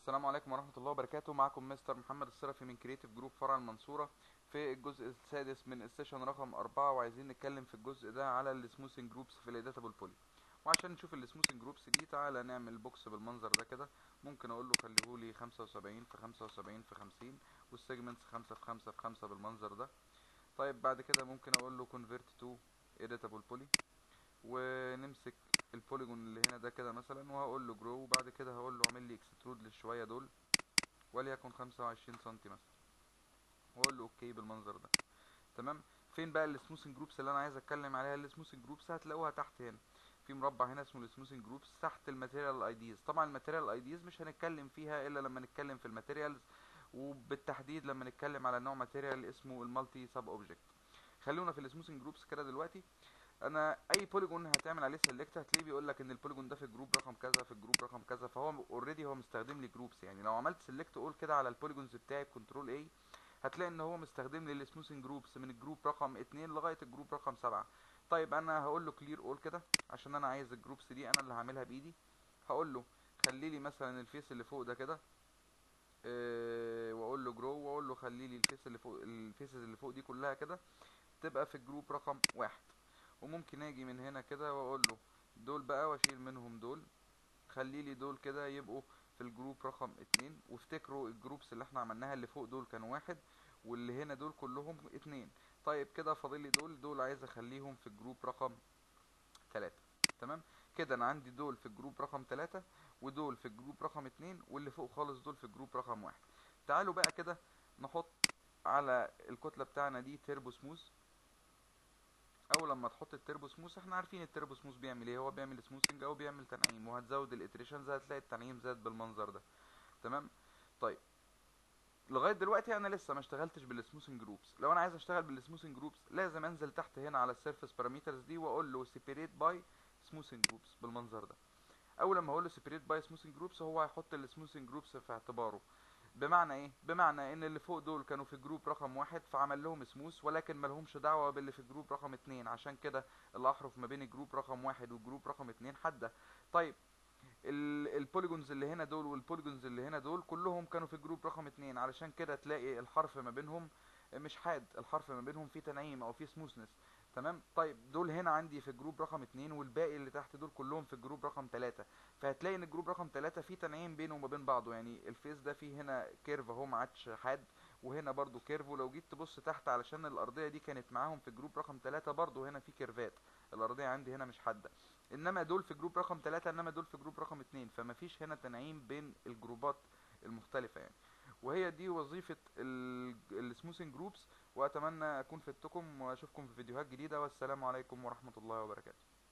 السلام عليكم ورحمة الله وبركاته. معكم مستر محمد الصرفي من كرييتيف جروب فرع المنصورة في الجزء السادس من السيشن رقم 4، وعايزين نتكلم في الجزء ده على السموثنج جروبس في الإيديتابل بولي. وعشان نشوف السموثنج جروبس دي تعالى نعمل بوكس بالمنظر ده كده. ممكن اقول له خليهولي 75 في 75 في 50، والسيجمنتس 5 في 5 في 5 بالمنظر ده. طيب بعد كده ممكن اقول له convert to editable poly، ونمسك البوليجون اللي هنا ده كده مثلا، وهقول له جرو، وبعد كده هقول له اعمل لي اكسترود للشويه دول وليكن 25 سنتي مثلا، واقول له اوكي بالمنظر ده. تمام. فين بقى السموثنج جروبس اللي انا عايز اتكلم عليها؟ السموثنج جروبس هتلاقوها تحت هنا في مربع هنا اسمه السموثنج جروبس تحت الماتيريال ايديز. طبعا الماتيريال ايديز مش هنتكلم فيها الا لما نتكلم في الماتيريالز، وبالتحديد لما نتكلم على نوع ماتيريال اسمه المالتي سب اوبجكت. خلونا في السموثنج جروبس كده دلوقتي. انا اي بوليجون هتعمل عليه سيلكت هتلاقيه بيقول لك ان البوليجون ده في الجروب رقم كذا في الجروب رقم كذا، فهو اوريدي هو مستخدم لي جروبس. يعني لو عملت سيلكت اول كده على البوليجونز بتاعي بكنترول اي، هتلاقي ان هو مستخدم لي السموثنج جروبس من الجروب رقم 2 لغايه الجروب رقم 7. طيب انا هقول له كلير اول كده عشان انا عايز الجروبس دي انا اللي هعملها بايدي. هقول له خلي لي مثلا الفيس اللي فوق ده كده، واقول له جرو، واقول له خلي لي الفيس اللي فوق، الفيسز اللي فوق دي كلها كده تبقى في الجروب رقم 1. وممكن اجي من هنا كده واقول له دول بقى واشيل منهم دول، خلي لي دول كده يبقوا في الجروب رقم 2. وافتكروا الجروبس اللي احنا عملناها اللي فوق دول كانوا 1، واللي هنا دول كلهم 2. طيب كده فاضل لي دول عايز اخليهم في الجروب رقم 3. تمام. كده انا عندي دول في الجروب رقم 3، ودول في الجروب رقم 2، واللي فوق خالص دول في الجروب رقم 1. تعالوا بقى كده نحط على الكتلة بتاعنا دي تيربو سموث. اول لما تحط التربو سموث، احنا عارفين التربو سموث بيعمل ايه، هو بيعمل سموثنج او بيعمل تنعيم، وهتزود الاتريشنز هتلاقي التنعيم زاد بالمنظر ده. تمام. طيب لغايه دلوقتي انا لسه ما اشتغلتش بالسموثنج جروبس. لو انا عايز اشتغل بالسموثنج جروبس لازم انزل تحت هنا على السيرفيس بارامترز دي واقول له سيبريت باي سموثنج جروبس بالمنظر ده. اول لما اقول له سيبريت باي سموثنج جروبس هو هيحط السموثنج جروبس في اعتباره. بمعنى ايه؟ بمعنى ان اللي فوق دول كانوا في جروب رقم 1 فعمل لهم سموث، ولكن ملهمش دعوة باللي في جروب رقم 2، عشان كده الاحرف ما بين الجروب رقم 1 والجروب رقم 2 حادة. طيب البوليجونز اللي هنا دول والبوليجونز اللي هنا دول كلهم كانوا في جروب رقم 2، علشان كده تلاقي الحرف ما بينهم مش حاد، الحرف ما بينهم فيه تنعيم او فيه سموثنس. تمام. طيب دول هنا عندي في الجروب رقم 2، والباقي اللي تحت دول كلهم في الجروب رقم 3. فهتلاقي ان الجروب رقم 3 فيه تنعيم بينه وما بين بعضه، يعني الفيس ده فيه هنا كيرف اهو ما عادش حاد، وهنا برضو كيرف. ولو جيت تبص تحت علشان الارضيه دي كانت معاهم في الجروب رقم 3 برضو هنا في كيرفات، الارضيه عندي هنا مش حاده. انما دول في جروب رقم 3، انما دول في جروب رقم 2، فما فيش هنا تنعيم بين الجروبات المختلفة يعني. وهي دي وظيفة السموثنج جروبس. واتمنى اكون فدتكم، واشوفكم في فيديوهات جديدة، والسلام عليكم ورحمة الله وبركاته.